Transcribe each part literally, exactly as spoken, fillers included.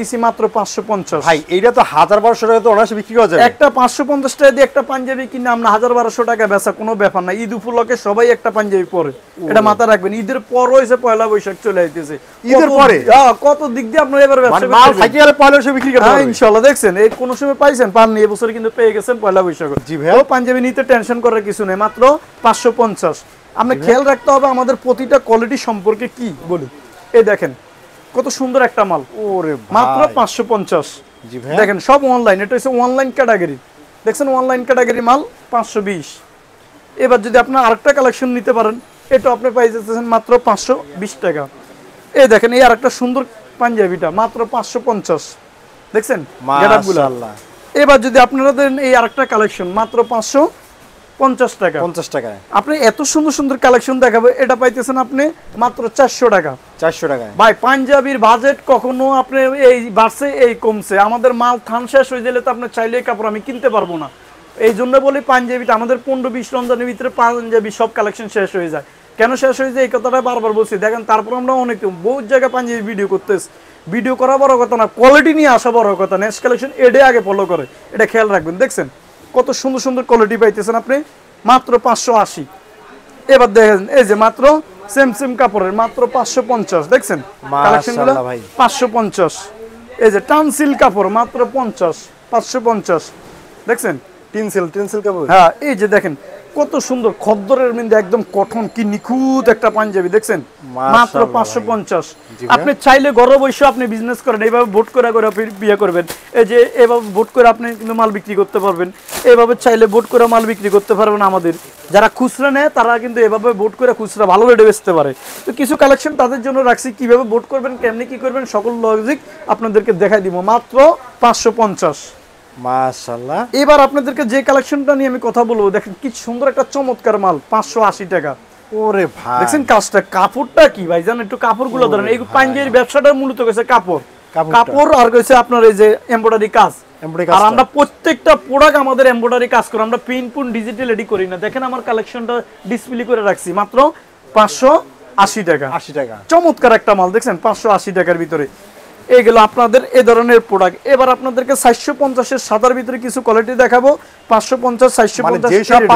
দিছি মাত্র পাঁচশো পঞ্চাশ। ভাই এইটা তো হাজার বারোশো টাকা তো অনায়াসে বিক্রি করা যাবে। একটা পাঁচশো পঞ্চাশ টাকা দিয়ে একটা পাঞ্জাবি কিনে আমরা হাজার বারোশো টাকা বেচা কোনো ব্যাপার না। ঈদ উপলক্ষে সবাই একটা পাঞ্জাবি পরে, এটা মাথা রাখবেন। ঈদের পর হয়েছে পয়লা বৈশাখ চলে আইতেছে, ঈদের পরে কত দিক দিয়ে আপনারা এবার ব্যবসা মাল থাকি গেলে পয়লা বৈশাখ বিক্রি করতে পারবেন ইনশাআল্লাহ। দেখছেন এই কোন সময় পাইছেন পাননি, এবছর কিন্তু পেয়ে গেছেন পয়লা বৈশাখ। জি ভাই, পাঞ্জাবি নিতে টেনশন করার কিছু নেই, মাত্র পাঁচশো পঞ্চাশ। আমরা খেয়াল রাখতে হবে আমাদের প্রতিটা কোয়ালিটি সম্পর্কে কি বলি। এই দেখেন কত সুন্দর একটা মাল, ওরে মাত্র পাঁচশো পঞ্চাশ। জি ভাই, দেখেন সব অনলাইন, এটা হচ্ছে অনলাইন ক্যাটাগরি। দেখছেন অনলাইন ক্যাটাগরি মাল পাঁচশো বিশ। এবার যদি আপনার আরেকটা কালেকশন নিতে পারেন, এটা আপনি পাই যাচ্ছেন মাত্র পাঁচশো বিশ টাকা। এই দেখেন এই আরেকটা সুন্দর পাঞ্জাবিটা মাত্র পাঁচশো পঞ্চাশ। দেখছেন মাশাআল্লাহ। এবার যদি আপনারা দেন এই আরেকটা কালেকশন মাত্র পাঁচশো পঞ্চাশ টাকা। পঞ্চাশ টাকায় আপনি এত সুন্দর সুন্দর কালেকশন দেখাবো, এটা পাইতেছেন আপনি মাত্র চারশো টাকা। চারশো টাকায় ভাই পাঞ্জাবির বাজেট কখনো আপনি এই বাড়ছে এই কমছে, আমাদের মাল থান শেষ হয়ে গেলে তো আপনি চাইলে কাপড় আমি কিনতে পারবো না। এই জন্য বলি পাঞ্জাবিটা আমাদের পনেরো বিশ রমজানের ভিতরে পাঞ্জাবি সব কালেকশন শেষ হয়ে যায়। কেন শেষ হয়ে যায় এই কথাটা বারবার বলছি। দেখেন তারপর আমরা অনেক বহু জায়গায় পাঞ্জাবি ভিডিও করতেছি, ভিডিও করা বড় কথা না, কোয়ালিটি নিয়ে আসা বড় কথা। নেক্সট কালেকশন এডে আগে ফলো করে, এটা খেয়াল রাখবেন। দেখছেন কত সুন্দর সুন্দর কোয়ালিটি পাইতেছেন আপনি মাত্র পাঁচশো আশি। এবার দেখেন এই যে মাত্র সেম সেম কাপড়ের মাত্র পাঁচশো পঞ্চাশ। দেখছেন কালেকশনগুলো পাঁচশো পঞ্চাশ। এই যে টানসিল কাপড় মাত্র পঞ্চাশ, পাঁচশো পঞ্চাশ। দেখছেন টিনসিল টিনসিল কাপড়, হ্যাঁ এই যে দেখেন কত সুন্দর খদ্দরের মধ্যে একদম কটন কি নিখুঁত একটা পাঞ্জাবি। দেখছেন মাত্র পাঁচশো পঞ্চাশ। আপনি চাইলে ঘরে বসে আপনি বিজনেস করেন, এইভাবে ভোট করে করে বিয়ে করবেন। এই যে এভাবে ভোট করে আপনি কিন্তু মাল বিক্রি করতে পারবেন, এইভাবে চাইলে ভোট করে মাল বিক্রি করতে পারবেন। আমাদের যারা খুচরা নেয় তারা কিন্তু এভাবে ভোট করে খুচরা ভালো রেটে বেচতে পারে। তো কিছু কালেকশন তাদের জন্য রাখছি, কিভাবে ভোট করবেন কেমনি কি করবেন সকল লজিক আপনাদেরকে দেখাই দিব মাত্র পাঁচশো পঞ্চাশ। মাশাআল্লাহ। এবার আপনাদেরকে যে কালেকশনটা নিয়ে আমি কথা বলবো, দেখেন কি সুন্দর একটা চমৎকার মাল পাঁচশো আশি টাকা। ওরে ভাই দেখছেন কাজটা, কাপড়টা কি ভাই জানেন, একটু কাপড়গুলো ধরেন। এই পাঞ্জাবির ব্যবসাটা মূলত কইছে কাপড়, কাপড় আর কইছে আপনার এই যে এমব্রয়ডারি কাজ। আর আমরা প্রত্যেকটা প্রোডাক্ট আমাদের এমব্রয়ডারি কাজ করি, আমরা প্রিন্ট পুন ডিজিটাল এডি করি না। দেখেন আমার কালেকশনটা ডিসপ্লে করে রাখছি মাত্র পাঁচশো আশি টাকা। আশি টাকা চমৎকার একটা মাল দেখছেন পাঁচশো আশি টাকার ভিতরে। এইগুলো আপনাদের এই ধরনের প্রোডাক্ট। এবার আপনাদেরকে চারশো পঞ্চাশের সাদার ভিতরে কিছু কোয়ালিটি দেখাবো। পাঁচশো পঞ্চাশ চারশো পঞ্চাশ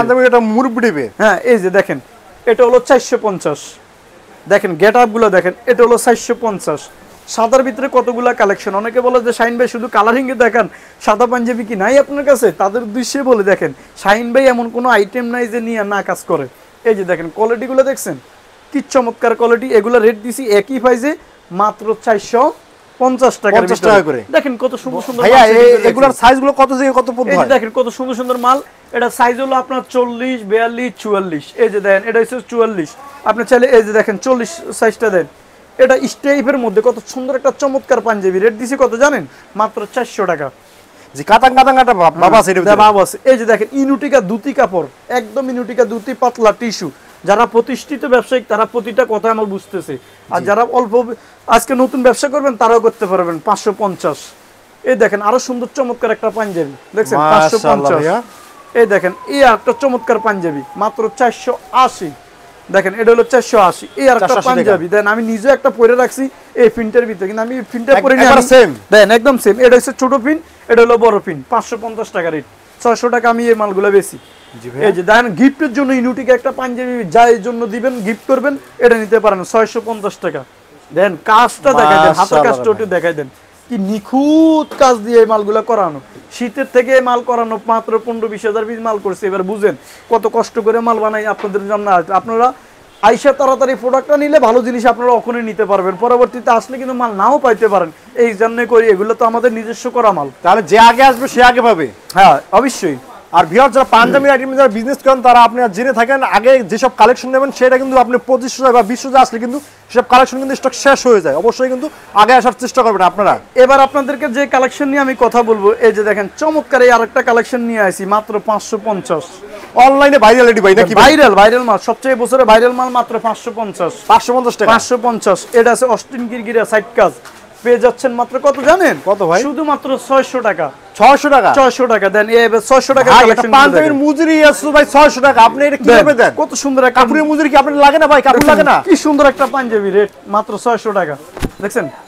হ্যাঁ এই যে দেখেন এটা হলো চারশো পঞ্চাশ। দেখেন গেট আপ গুলো দেখেন, এটা হলো চারশো পঞ্চাশ। সাদার ভিতরে কতগুলা কালেকশন। অনেকে বলে যে শাহিন ভাই শুধু কালারিং এ দেখান, সাদা পাঞ্জাবি কি নাই আপনার কাছে? তাদের উদ্দেশ্যে বলে দেখেন শাহিন ভাই এমন কোনো আইটেম নাই যে নিয়ে না কাজ করে। এই যে দেখেন কোয়ালিটি গুলো দেখছেন কি চমৎকার কোয়ালিটি। এগুলো রেট দিছি একই প্রাইসে মাত্র চারশো পঞ্চাশ টাকা করে। দেখেন কত সুন্দর সুন্দর ভাইয়া এগুলোর সাইজগুলো কত থেকে কত পর্যন্ত হয়? এই দেখেন কত সুন্দর সুন্দর মাল। এটা সাইজ হলো আপনার চল্লিশ, বিয়াল্লিশ, চুয়াল্লিশ। এই যে দেখেন এটা হচ্ছে চুয়াল্লিশ। আপনি চাইলে এই যে দেখেন চল্লিশ সাইজটা দেন। এটা স্টেপের মধ্যে কত সুন্দর একটা চমৎকার পাঞ্জাবি। রেট দিছি কত জানেন? মাত্র চারশো টাকা। জি কাতাং কাতাং কাটা বাবা আছে এটা বাবা আছে। এই যে দেখেন ইনুটিকা দুতি কাপড়, একদম ইনুটিকা দুতি পাতলা টিস্যু। যারা প্রতিষ্ঠিত ব্যবসায়িক তারা প্রতিটা কথা আমার বুঝতেছে, আর যারা অল্প আজকে নতুন ব্যবসা করবেন তারাও করতে পারবেন। পাঁচশো পঞ্চাশ। এই দেখেন আরো সুন্দর চমৎকার একটা পাঞ্জাবি দেখছেন পাঁচশো পঞ্চাশ। এই দেখেন এই একটা চমৎকার পাঞ্জাবি মাত্র চারশো আশি। দেখেন এটা হলো চারশো আশি। এই আর একটা পাঞ্জাবি দেন, আমি নিজে একটা পরে রাখছি এই প্রিন্টের ভিতরে, কিন্তু আমি প্রিন্টটা পরে নিয়ে সেম দেন একদম সেম। এটা হচ্ছে ছোট প্রিন্ট, এটা হলো বড় প্রিন্ট। পাঁচশো পঞ্চাশ টাকা রেট, ছয়শো টাকা আমি এই মালগুলো বেশি। এই যে দেখেন গিফটের জন্য ইনুটিকে একটা পাঞ্জাবি যাই জন্য দিবেন গিফট করবেন এটা নিতে পারেন ছয়শো পঞ্চাশ টাকা। দেন কাজটা দেখাই দেন, হাতের কাজটা একটু দেখাই দেন কি নিখুঁত কাজ দিয়ে এই মালগুলো করানো। শীতের থেকে মাল করানো মাত্র পনেরো বিশ হাজার পিস মাল করছে। এবার বুঝেন কত কষ্ট করে মাল বানাই আপনাদের জন্য। আপনারা আইসা তাড়াতাড়ি প্রোডাক্টটা নিলে ভালো জিনিস আপনারা ওখানে নিতে পারবেন, পরবর্তীতে আসলে কিন্তু মাল নাও পাইতে পারেন। এই জন্য করি, এগুলো তো আমাদের নিজস্ব করা মাল। তাহলে যে আগে আসবে সে আগে পাবে। হ্যাঁ অবশ্যই। আর ভিউয়ার যারা পাঞ্জাবি আইটেম যারা বিজনেস করেন তারা আপনি জেনে থাকেন আগে যেসব কালেকশন নেবেন সেটা কিন্তু আপনি পঁচিশশো বা বিশশো আসলে কিন্তু সেসব কালেকশন কিন্তু স্টক শেষ হয়ে যায়। অবশ্যই কিন্তু আগে আসার চেষ্টা করবেন আপনারা। এবার আপনাদেরকে যে কালেকশন নিয়ে আমি কথা বলবো, এই যে দেখেন চমৎকার এই আরেকটা কালেকশন নিয়ে আসি মাত্র পাঁচশো পঞ্চাশ। অনলাইনে ভাইরাল এডি ভাই নাকি? ভাইরাল ভাইরাল মাল, সবচেয়ে বছরে ভাইরাল মাল মাত্র পাঁচশো পঞ্চাশ। পাঁচশো পঞ্চাশ টাকা পাঁচশো পঞ্চাশ। এটা আছে অস্টিন গিরগিরা সাইড কাজ, পেয়ে যাচ্ছেন মাত্র কত জানেন? কত ভাই? শুধুমাত্র ছয়শো টাকা। ছয়শো টাকা ছয়শো টাকা দেন। এবার ছয়শো টাকা কালেকশন পাঞ্জাবির মজুরি আছে ভাই ছয়শো টাকা। আপনি এটা কিভাবে দেন? কত সুন্দর কাপড়ের মজুরি কি আপনার লাগে না ভাই? কাপড় লাগে না? কি সুন্দর একটা পাঞ্জাবি রেট মাত্র ছয়শো টাকা। দেখছেন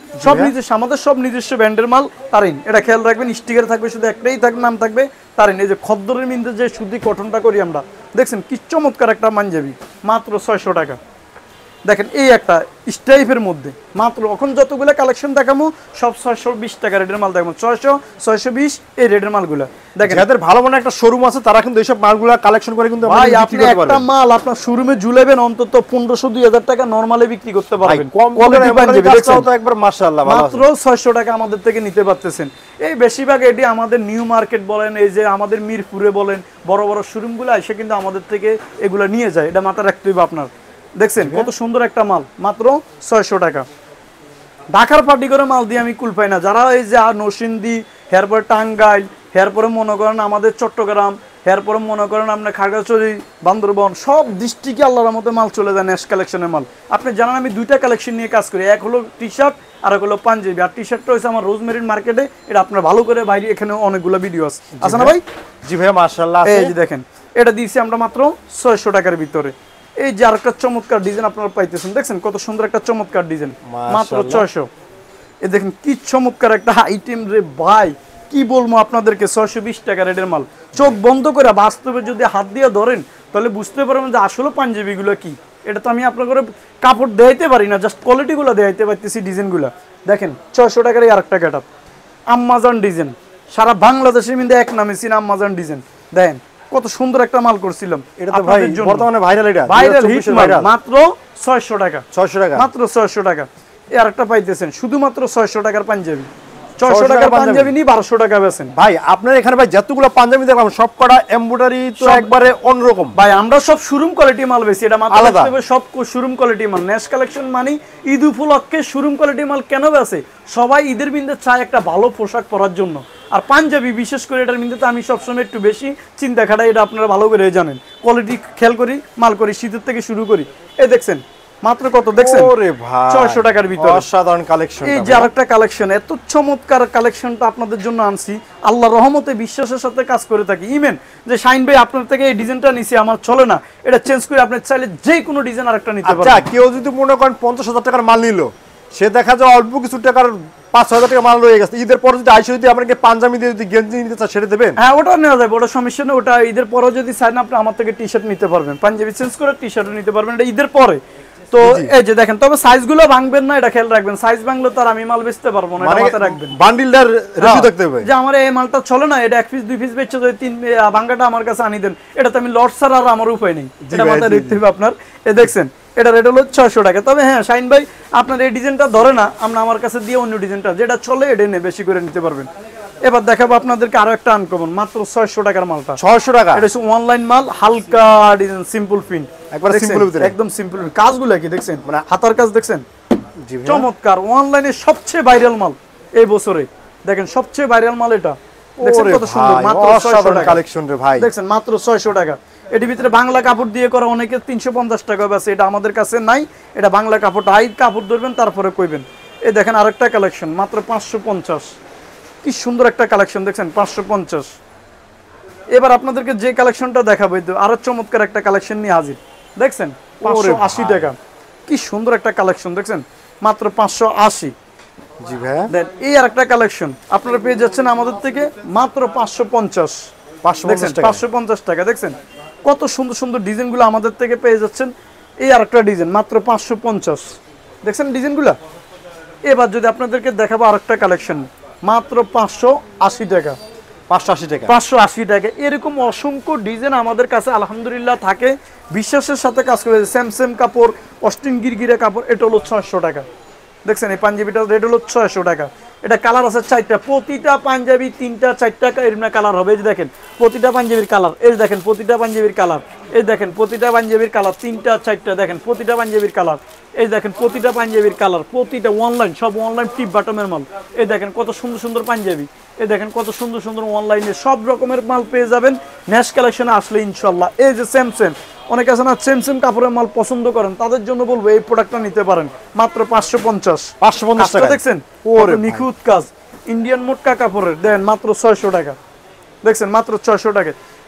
সব নিজস্ব, আমাদের সব নিজস্ব ব্র্যান্ডের মাল। তারিন, এটা খেয়াল রাখবেন, স্টিকার থাকবে, শুধু একটাই থাকবে, নাম থাকবে তারিন। এই যে খদ্দরের মিন্দে যে সুতি কটনটা করি আমরা, দেখছেন কি চমৎকার একটা পাঞ্জাবি, মাত্র ছয়শো টাকা। দেখেন এই একটা স্টাইপের মধ্যে মাত্র, এখন যতগুলো কালেকশন দেখাবো সব ছয়শো বিশ টাকা রেটের মাল দেখাবো, ছয়শো ছয়শো বিশ এই রেটের মালগুলো দেখেন। যাদের ভালো মনে একটা শোরুম আছে তারা কিন্তু এইসব মালগুলো কালেকশন করে কিন্তু ভাই আপনি একটা মাল আপনার শোরুমে ঝুলাবেন অন্তত পনেরোশো দুই হাজার টাকা নরমালি বিক্রি করতে পারবেন। কোয়ালিটি পাঞ্জাবি দেখছেন তো একবার মাশাআল্লাহ, মাত্র ছয়শো টাকা আমাদের থেকে নিতে পারতেছেন। এই বেশিরভাগ এটি আমাদের নিউ মার্কেট বলেন, এই যে আমাদের মিরপুরে বলেন, বড় বড় শোরুমগুলো এসে কিন্তু আমাদের থেকে এগুলো নিয়ে যায়, এটা মাথায় রাখতে হবে আপনার। দেখছেন কত সুন্দর একটা মাল, মাত্র ছয়শো টাকা। ঢাকার পার্টি করে মাল দিয়ে আমি কুল পাই না। যারা এই যে নরসিংদী, এরপরে টাঙ্গাইল, এরপরে মনে করেন আমাদের চট্টগ্রাম, এরপরে মনে করেন আপনার খাগড়াছড়ি, বান্দরবন, সব ডিস্ট্রিক্টে আল্লাহর মতো মাল চলে যায় নেক্সট কালেকশনের মাল। আপনি জানেন আমি দুইটা কালেকশন নিয়ে কাজ করি, এক হলো টি শার্ট আর এক হলো পাঞ্জাবি। আর টি শার্টটা হচ্ছে আমার রোজমেরিন মার্কেটে, এটা আপনার ভালো করে বাইরে, এখানে অনেকগুলো ভিডিও আছে, আছে না ভাই? জি ভাই মাশাআল্লাহ। এই যে দেখেন এটা দিয়েছি আমরা মাত্র ছয়শো টাকার ভিতরে। এই যে আরেকটা চমৎকার ডিজাইন আপনারা পাইতেছেন, দেখছেন কত সুন্দর একটা চমৎকার ডিজাইন, মাত্র ছয়শো। এই দেখেন কি চমৎকার একটা আইটেম রে ভাই, কি বলবো আপনাদেরকে, ছয়শো বিশ টাকা রেটের মাল। চোখ বন্ধ করে বাস্তবে যদি হাত দিয়ে ধরেন তাহলে বুঝতে পারবেন যে আসলে পাঞ্জাবিগুলো কি। এটা তো আমি আপনার করে কাপড় দেখাইতে পারি না, জাস্ট কোয়ালিটিগুলো দেখাইতে পারতেছি, ডিজাইনগুলো দেখেন। ছয়শো টাকার এই আরেকটা গেটআপ, আম্মাজান ডিজাইন, সারা বাংলাদেশের মধ্যে এক নামে ছিল আম্মাজান ডিজাইন। দেখেন কত সুন্দর একটা মাল করছিলাম, এটা তো ভাই বর্তমানে ভাইরাল, এটা ভাইরাল হিট মাল, মাত্র ছয়শো টাকা, ছয়শো টাকা, মাত্র ছয়শো টাকা। এই আরেকটা পাইতেছেন শুধুমাত্র ছয়শো টাকার পাঞ্জাবি, ছয়শো টাকার পাঞ্জাবি নি বারোশো টাকা বেচেন ভাই। আপনার এখানে ভাই যতগুলো পাঞ্জাবি দেখলাম সব কটা এমব্রয়ডারি তো একবারে অন্যরকম ভাই। আমরা সব শোরুম কোয়ালিটি মাল বেশি, এটা মাত্র সব শোরুম কোয়ালিটি মাল। নেক্সট কালেকশন মানে ঈদ উপলক্ষে শোরুম কোয়ালিটি মাল কেন বেচে? সবাই ঈদের বিন্দে চায় একটা ভালো পোশাক পরার জন্য, আর পাঞ্জাবি বিশেষ করে এটার বিন্দুতে আমি সবসময় একটু বেশি চিন্তা খাটাই, এটা আপনারা ভালো করে জানেন। কোয়ালিটি খেয়াল করি, মাল করি, শীতের থেকে শুরু করি। এই দেখছেন মাত্র কত, দেখছেন ছয়শো টাকার ভিতরে অসাধারণ কালেকশন। এই যে আরেকটা কালেকশন, এত চমৎকার কালেকশনটা আপনাদের জন্য আনছি, আল্লাহর রহমতে বিশ্বাসের সাথে কাজ করে থাকি। ইমেন যে শাইন ভাই আপনার থেকে এই ডিজাইনটা নিছি, আমার চলে না, এটা চেঞ্জ করে আপনি চাইলে যে কোনো ডিজাইন আরেকটা নিতে পারবেন। আচ্ছা কেউ যদি মনে করেন পঞ্চাশ হাজার টাকার মাল নিল, সে দেখা যায় অল্প কিছু টাকার পাঁচ হাজার টাকা মাল রয়ে গেছে, ঈদের পরে যদি আইসে যদি আপনাকে পাঞ্জাবি দিয়ে যদি গেঞ্জি নিতে চান সেটা দেবেন? হ্যাঁ ওটা নেওয়া যাবে, ওটা সমস্যা নেই। ওটা ঈদের পরে যদি চান আপনি আমার থেকে টি শার্ট নিতে পারবেন, পাঞ্জাবি চেঞ্জ করে টি শার্টও নিতে পারবেন, এটা ঈদের পরে। তো এই যে দেখেন, তবে সাইজগুলো ভাঙবেন না, এটা খেয়াল রাখবেন। সাইজ ভাঙলে তো আর আমি মাল বেচতে পারবো না, এটা মাথায় রাখবেন। বান্ডিলটার রেশিও দেখতে হবে যে আমার এই মালটা চলে না, এটা এক পিস দুই পিস বেচে যদি তিন ভাঙাটা আমার কাছে আনি দেন, এটা তো আমি লট ছাড়া আর আমার উপায় নেই, এটা মাথায় রাখতে হবে আপনার। এ দেখছেন এটা রেট হলো ছয়শো টাকা। তবে হ্যাঁ শাইন ভাই আপনার এই ডিজাইনটা ধরে না, আমরা আমার কাছে দিয়ে অন্য ডিজাইনটা যেটা চলে এটা নিয়ে বেশি করে নিতে পারবেন। এবার দেখাবো আপনাদেরকে আরো একটা আনকমন, মাত্র ছয়শো টাকার মালটা, ছয়শো টাকা। এটা হচ্ছে অনলাইন মাল, হালকা ডিজাইন, সিম্পল প্রিন্ট, একবার সিম্পল ভিতরে, একদম সিম্পল। কাজগুলো কি দেখছেন, মানে হাতার কাজ দেখছেন, চমৎকার। অনলাইনে সবচেয়ে ভাইরাল মাল এই বছরে, দেখেন সবচেয়ে ভাইরাল মাল এটা, দেখছেন কত সুন্দর, মাত্র ছয়শো টাকা কালেকশন রে ভাই, দেখছেন মাত্র ছয়শো টাকা। এর ভিতরে বাংলা কাপড় দিয়ে করা, অনেকে তিনশো পঞ্চাশ টাকা আছে, এটা আমাদের কাছে নাই, এটা বাংলা কাপড়টা হাই কাপড় ধরবেন তারপরে কইবেন। এই দেখেন আরেকটা কালেকশন, মাত্র পাঁচশো পঞ্চাশ, কি সুন্দর একটা কালেকশন দেখছেন, পাঁচশো পঞ্চাশ। এবার আপনাদেরকে যে কালেকশনটা দেখাবো, আরো চমৎকার একটা কালেকশন নিয়ে হাজির, দেখছেন পাঁচশো আশি টাকা, কি সুন্দর একটা কালেকশন দেখছেন, মাত্র পাঁচশো আশি। জি ভাই দেন এই আর একটা কালেকশন আপনারা পেয়ে যাচ্ছেন আমাদের থেকে মাত্র পাঁচশো পঞ্চাশ, পাঁচশো পঞ্চাশ টাকা। দেখছেন কত সুন্দর সুন্দর ডিজাইনগুলো আমাদের থেকে পেয়ে যাচ্ছেন। এই আর একটা ডিজাইন মাত্র পাঁচশো পঞ্চাশ, দেখছেন ডিজাইনগুলো। এবার যদি আপনাদেরকে দেখাবো আরেকটা কালেকশন, মাত্র পাঁচশো আশি টাকা, পাঁচশো আশি টাকা, পাঁচশো আশি টাকা। এরকম অসংখ্য ডিজাইন আমাদের কাছে আলহামদুলিল্লাহ থাকে, বিশ্বাসের সাথে কাজ করে। স্যামসেম কাপড়, অস্টিন গিরগিরা কাপড়, এটা হলো ছয়শো টাকা। দেখছেন এই পাঞ্জাবিটার রেট হলো ছয়শো টাকা। এটা কালার আছে চারটা, প্রতিটা পাঞ্জাবি তিনটা চারটা এরকম কালার হবে। এই যে দেখেন প্রতিটা পাঞ্জাবির কালার, এই দেখেন প্রতিটা পাঞ্জাবির কালার, এই দেখেন প্রতিটা পাঞ্জাবির কালার তিনটা চারটা, দেখেন প্রতিটা পাঞ্জাবির কালার, এই দেখেন প্রতিটা পাঞ্জাবির কালার, প্রতিটা অনলাইন, সব অনলাইন টিপ বাটমের মাল। এই দেখেন কত সুন্দর সুন্দর পাঞ্জাবি, এই দেখেন কত সুন্দর সুন্দর অনলাইনে সব রকমের মাল পেয়ে যাবেন নেক্সট কালেকশনে আসলে ইনশাল্লাহ। এই যে সেম সেম, অনেকে আছে না সেম সেম কাপড়ের মাল পছন্দ করেন, তাদের জন্য বলবো এই প্রোডাক্টটা নিতে পারেন, মাত্র পাঁচশো পঞ্চাশ, পাঁচশো পঞ্চাশ টাকা। দেখছেন নিখুঁত কাজ, ইন্ডিয়ান মোটকা কাপড়ের, দেন মাত্র ছয়শো টাকা, দেখছেন মাত্র ছয়শো টাকা।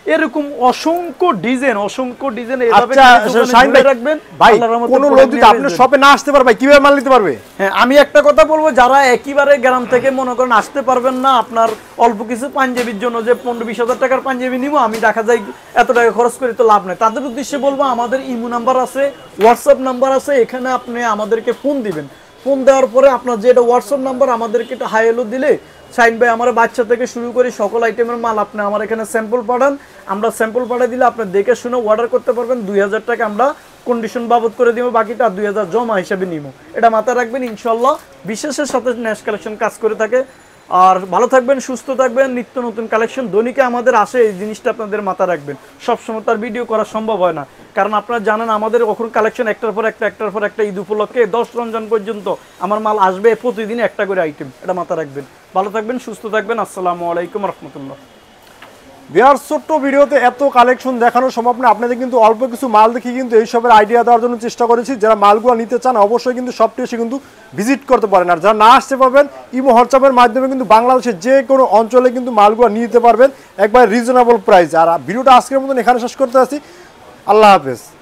এরকম অসংখ্য ডিজাইন অসংখ্য ডিজাইন এভাবে রাখবেন ভাই। কোন লোক যদি আপনার শপে না আসতে পারে ভাই কিভাবে মাল নিতে পারবে? হ্যাঁ, আমি একটা কথা বলবো, যারা একেবারে গ্রাম থেকে মনে করেন আসতে পারবেন না, আপনার অল্প কিছু পাঞ্জাবির জন্য যে পনেরো বিশ হাজার টাকার পাঞ্জাবি নিবো, আমি দেখা যায় এত টাকা খরচ করে তো লাভ নাই, তাদের উদ্দেশ্যে বলবো আমাদের ইমো নাম্বার আছে, হোয়াটসঅ্যাপ নাম্বার আছে, এখানে আপনি আমাদেরকে ফোন দিবেন। ফোন দেওয়ার পরে আপনার যেটা হোয়াটসঅ্যাপ নাম্বার, আমাদেরকে একটা হাই হ্যালো দিলে শাইন ভাই আমার বাচ্চা থেকে শুরু করে সকল আইটেমের মাল আপনি আমার এখানে স্যাম্পল পাঠান, আমরা স্যাম্পল পাঠিয়ে দিলে আপনি দেখে শুনে অর্ডার করতে পারবেন। দুই হাজার টাকা আমরা কন্ডিশন বাবদ করে দিব, বাকিটা দুই হাজার জমা হিসাবে নিব। এটা মাথায় রাখবেন। ইনশাল্লাহ বিশেষের সাথে ন্যাশ কালেকশন কাজ করে থাকে। আর ভালো থাকবেন, সুস্থ থাকবেন। নিত্য নতুন কালেকশন দৈনিকে আমাদের আসে, এই জিনিসটা আপনাদের মাথায় রাখবেন। সবসময় তার ভিডিও করা সম্ভব হয় না, কারণ আপনারা জানেন আমাদের কখন কালেকশন একটার পর একটা একটার পর একটা ঈদ উপলক্ষে দশ রমজান পর্যন্ত আমার মাল আসবে প্রতিদিন একটা করে আইটেম। এটা মাথায় রাখবেন। ভালো থাকবেন, সুস্থ থাকবেন। আসসালামু আলাইকুম রহমতুল্লাহ। বিয়ার ছোট্ট ভিডিওতে এত কালেকশন দেখানো সম্ভব না, আপনাদের কিন্তু অল্প কিছু মাল দেখি কিন্তু এই সবের আইডিয়া দেওয়ার জন্য চেষ্টা করেছি। যারা মালগুলো নিতে চান অবশ্যই কিন্তু সবটি এসে কিন্তু ভিজিট করতে পারেন। আর যারা না আসতে পারবেন ইমো হোয়াটসঅ্যাপের মাধ্যমে কিন্তু বাংলাদেশের যে কোনো অঞ্চলে কিন্তু মালগুলো নিতে পারবেন একবার রিজনেবল প্রাইস। আর ভিডিওটা আজকের মতন এখানে শেষ করতে আসি। আল্লাহ হাফেজ।